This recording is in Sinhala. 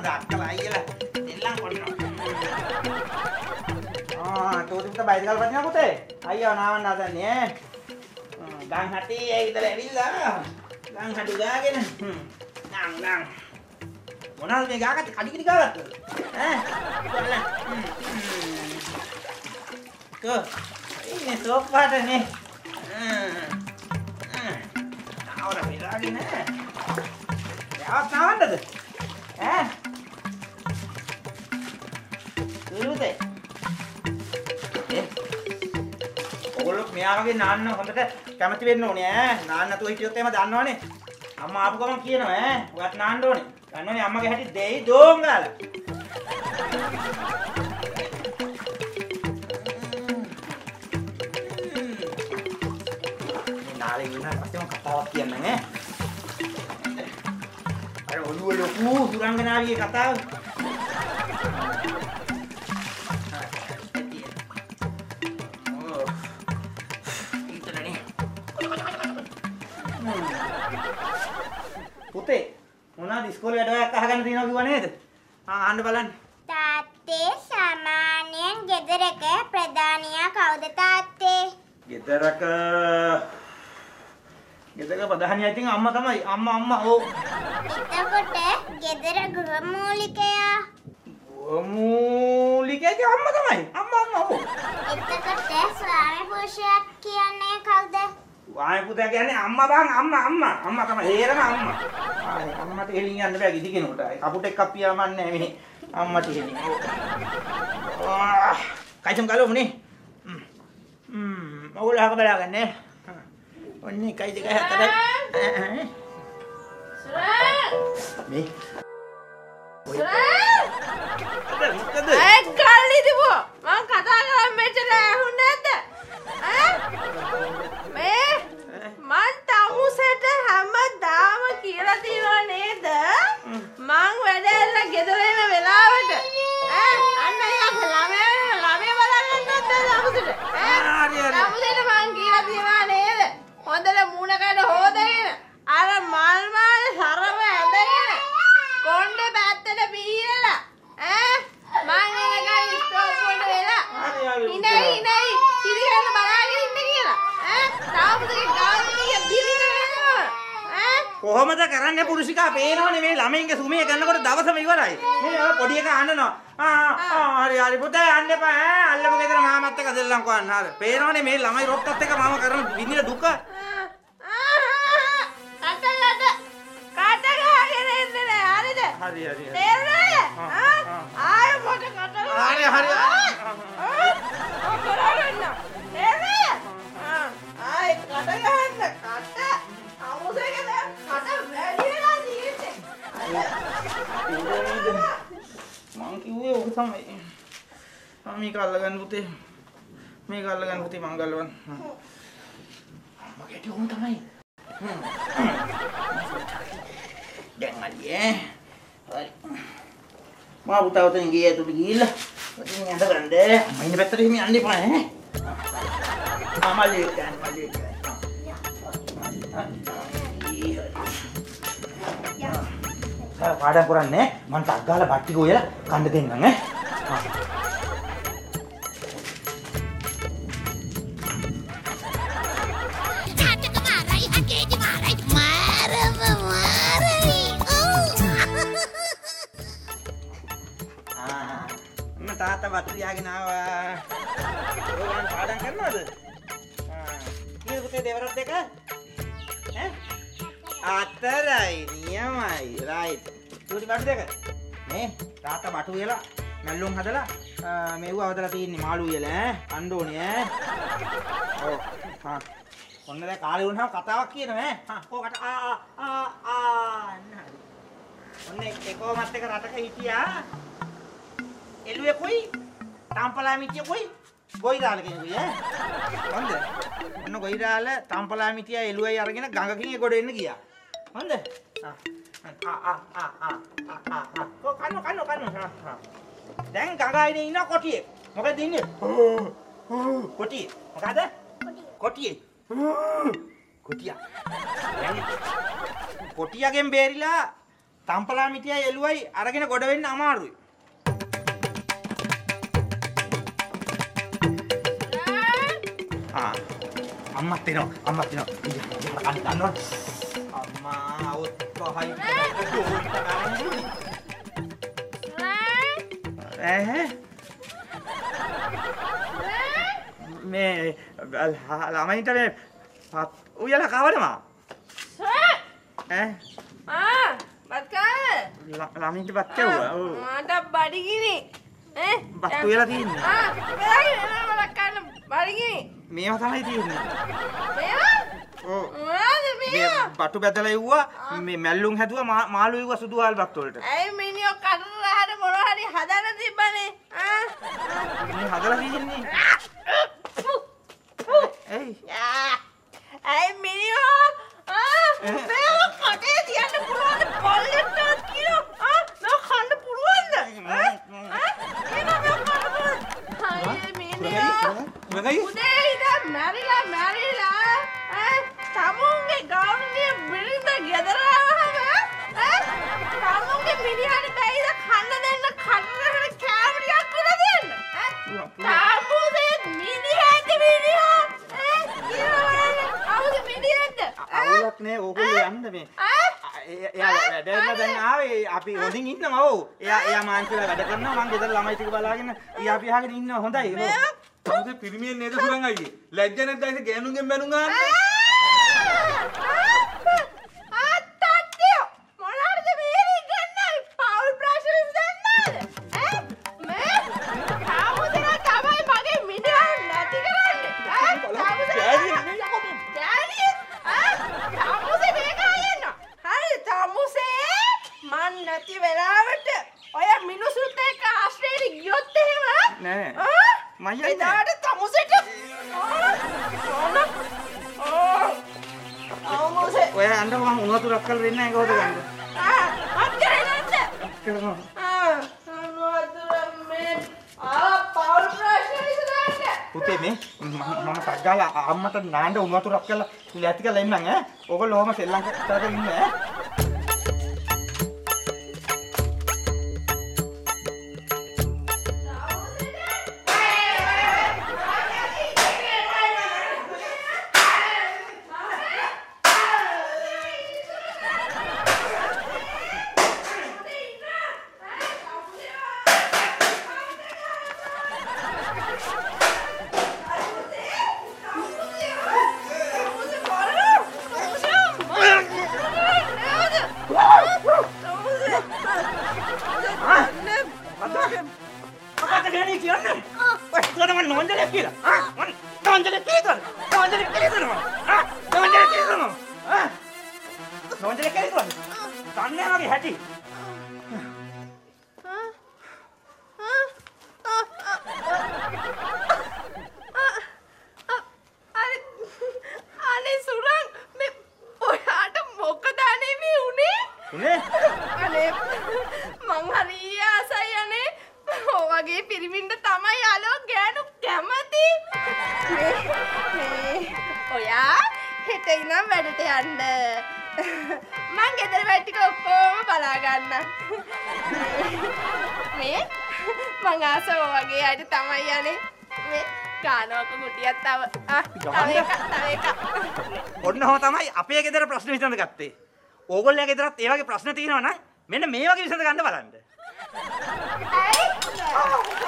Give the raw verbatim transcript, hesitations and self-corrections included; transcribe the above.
අක්කලා අයියලා දෙල්ලන් කොන්නවා. ආ තෝරිට බයිසිකල් පදිනවා පුතේ. අයියෝ නාවන්න හදන්නේ ඈ. ගම් හටි ඒ ඉතල ඇවිල්ලා. ගම් හටි ගාගෙන. නං නං. මොනවාද මේ ගාගත්තේ කඩි කිඩි ගාගත්තද? ඈ. බලන්න. කෝ. ඉන්නේ සෝපාටනේ. ආවර වෙලාගෙන නෑ. යාත් නාවන්නද? ඈ. දුරුදේ. ඒ. ඔයගොල්ලෝ මෙයා වගේ නාන්න හොඳට කැමති වෙන්න ඕනේ ඈ. නාන්න නැතුව හිටියොත් එහෙම දන්නවනේ. අම්මා ආපු ගමන් කියනවා ඈ. ඔයත් නාන්න ඕනේ. දන්නවනේ අම්මගේ හැටි දෙයි දෝං ගාලා. කතාවක් කියන්නම් ඈ. අර ඔළුව ලොකු සුරංගනාවියේ කතාව. පුතේ මොනවාද ඉස්කෝලේ වැඩ අහගන්න තියෙනවා කිව්වා නේද? ආ අහන්න බලන්න. තාත්තේ සාමාන්‍යයෙන් ගෙදරක ප්‍රධානියා කවුද තාත්තේ? ගෙදරක ගෙදර ප්‍රධානියා ඉතින් අම්මා තමයි. අම්මා අම්මා ඕ. එතකොට ගෙදර ගෘහමූලිකයා? ගෘහමූලිකයාගේ අම්මා තමයි. අම්මා අම්මා ඕ. එතකොට ස්වාමි පුරුෂයා කියන්නේ කවුද? ස්වාමි පුතා කියන්නේ අම්මා බං අම්මා අම්මා. අම්මා තමයි හේරම අම්මා. ආයි අම්මට හෙලින් යන්න බෑ කිසි කෙනෙකුට. කපුටෙක් කප්පියාම නැහැ මේ අම්මට හෙලින්. ආ කයිසම් ගලවමු නේ. හ්ම්. හ්ම්. ඔයගොල්ලෝ අහක බලාගන්නේ. ඔන්නේ කයි දෙක හතරයි. සුරා! මේ. සුරා! මොකද? ඒ ගල්ලි දිවෝ. මං කතා කරා මෙච්චර ඇහුන්නේ නැද්ද? ඈ? මේ මං තමුසෙට හැමදාම කියලා තියනවා නේද? මං වැඩැල්ල ගෙදර එන වෙලාවට ඈ අන්න යා ළමයා ළමයා බලන්න නැද්ද තමුසෙට? ඈ? හරි හරි. තමුසෙට මං කියලා තියනවා නේද? හොඳට මූණ කඩ හොදගෙන අර මල් මාල සරම ඇඳගෙන කොණ්ඩේ පැත්තට බීරලා ඈ මං එනකන් ස්ටෝප් වලට වෙලා ඉනයි ඉනයි පිළිගන්න බලාගෙන ඉන්න කියලා ඈ තාපුතේ ගාල්ලිය බිරිඳ ඈ කොහොමද කරන්නේ පුරුෂිකා පේනවනේ මේ ළමයින්ගේ සුමිය කරනකොට දවසම ඉවරයි. මේ ඔය පොඩි එකා අඬනවා. ආ ආ හරි හරි පුතේ යන්න එපා ඈ අල්ලමු ගෙදර මාමත් එක්ක දෙල්ලම් කරන්න. හරි. පේනවනේ මේ ළමයි රොක්කත් එක්ක මාම කරන විඳින දුක. හරි හරි හරි. තේරුණාද? ආය මොකද කතා හරි හරි. ඔය කරවන්න. තේරුණාද? ආය කතා ගන්න. කතා අමුසෙකද? කතා වැඩි වෙලා තියෙන්නේ. මං කිව්වේ ඔක තමයි. මේක අල්ලගන්න පුතේ. මේක අල්ලගන්න පුතේ මං ගල්ලවන්න. මගේ ටික උන් තමයි. දැන් අලියේ. හරි. මා පුතා උතෙන් ගියේ තුඩ ගිහිල්ලා. උතෙන් යන්න ගන්න. මම ඉන්න පැත්තට එහෙම යන්න එපා ඈ. අමලේ ගන්න මලේ ගන්න. සාර පාඩම් කරන්නේ මං ටක් ගාලා බට්ටි ගෝයලා කන්න දෙන්නම් ඈ. තාත්තා වත් තියාගෙන ආවා. ඔයගොල්ලන් පාඩම් කරනවද? ආ. කීයද පුතේ දෙවරක් දෙක? ඈ? අතරයි නියමයි. රයිට්. චූටි බඩු දෙක. මේ තාත්තා බටු වේලා මැල්ලුම් හදලා මෙව්ව අවදලා තියෙන්නේ මාළු වේලා ඈ. අඬ ඕනේ ඈ. ඔව්. හා. ඔන්න දැන් කාලේ වුණාම කතාවක් කියනවා ඈ. හා. ඕකට ආ ආ ආ නෑ. ඔන්න එකෝමත් එක රටක හිටියා. එළුවේ කොයි තාම්පලා මිටිය කොයි ගොයිදාල කෙනෙකුයි ඈ හොඳ ඔන්න ගොයිදාල තාම්පලා මිටිය එළුවයි අරගෙන ගඟකින් ඒ ගොඩ එන්න ගියා හොඳ ආ ආ ආ ආ ආ ආ කො කන්න කන්න කන්න දැන් ගඟයිනේ ඉන්න කොටියේ මොකද ඉන්නේ කොටියේ මොකද කොටියේ කොටියා දැන් කොටියාගෙන් බේරිලා තම්පලා මිටියයි එළුවයි අරගෙන ගොඩ වෙන්න අමාරුයි. ආ අම්මත් එනවා අම්මත් එනවා. ඉතින් කන්න ගන්නවා. අම්මා ඔත්තහයි ඈ මේ ළමයින්ට මේ උයලා කවදම ඈ ආ බත්කාල ළමයින්ට බත් කැවුවා. ඔව් මට බඩගිනි ඈ බත් උයලා තියෙන්නේ. ආ මලක් කන්න බඩගිනි මේවා තමයි තියෙන්නේ. මේවා ඔව් මොනවද මේවා බටු බැදලා ඉව්වා මේ මැල්ලුම් හැදුවා මාළු ඉව්වා සුදු ආල් බත් වලට. ඇයි මිනිහෝ කටට හරි මොනවා හරි හදන්න තිබ්බනේ ආ මේ හදලා තියෙන්නේ. එයි ඇයි මිනිහෝ ආ මේවා කටේ තියන්න පුළුවන්ද පල්ලෙට්ටත් කියනවා ආ මේවා කන්න පුළුවන්ද ආ මේවා කන්න පුළුවන්ද අයියේ මිනිහෝ මොකයි උදේ ඉඳන් මැරිලා මැරිලා ඈ තමුන්ගේ ගෞරවනීය බිරිඳ ගෙදර ආවම ඈ තමුන්ගේ මිනිහට බැයිද කන්න දෙන්න කන්නකට කැමරියක් උන දෙන්න ඈ තමුසේ මිනිහට මිනිහා ඈ කියනවා අවුද මිනිහට අවුලක් නෑ ඕගොල්ලෝ යන්න මේ එයා වැඩේට දැන් ආවේ අපි හොඳින් ඉන්නවා. ඔව් එයා එයා මාන්තිලා වැඩ කරනවා මං ගෙදර ළමයි ටික බලාගෙන එයා අපි අහගෙන ඉන්නවා. හොඳයි. තමුසේ පිරිමියෙන් නේද සුරං අයියේ ලැජ්ජ නැද්ද ඇයිද ගෑනුන්ගෙන් බැනුම් ගන්න අත්තට්ටිය මොනවාද මේ ගන්නයි පවුල් ප්‍රශ්න දෙන්නද ඈ මේ තාමුදේ තමයි මගේ මිනිහා නැති කරන්නේ ඈ තාමුදේ ඩැඩි ඈ තාමුසේ මේක අයන්න හරි තාමුසේ මන් නැති වෙලාවට ඔය මිනිසුත් එක්ක ආශ්‍රේට ගියොත් එහෙම නෑ ආ මම යන්නේ. එදාට තමුසෙට ඔය අඬ මම උණු වතුරක් කරලා දෙන්න ඒක හොද ගන්න. ආ අක්කරේ නැද්ද කරනවා. ආ උණු වතුර මේ ආ පවුල් ප්‍රශ්න විසඳන්න පුතේ මේ මම සග්ගාලා අම්මට නාන්න උණු වතුරක් කරලා ඉලැති කරලා ඉන්නම් ඈ. ඕගොල්ලෝ ඔහම සෙල්ලම් කරගෙන ඉන්න ඈ. ඔන්නෝ තමයි අපේ ගෙදර ප්‍රශ්න විසඳ ගත්තේ. ඕගොල්ලෝ ගෙදරත් ඒ වගේ ප්‍රශ්න තියෙනවා නම් මෙන්න මේ වගේ විසඳ ගන්න බලන්න. ඇයි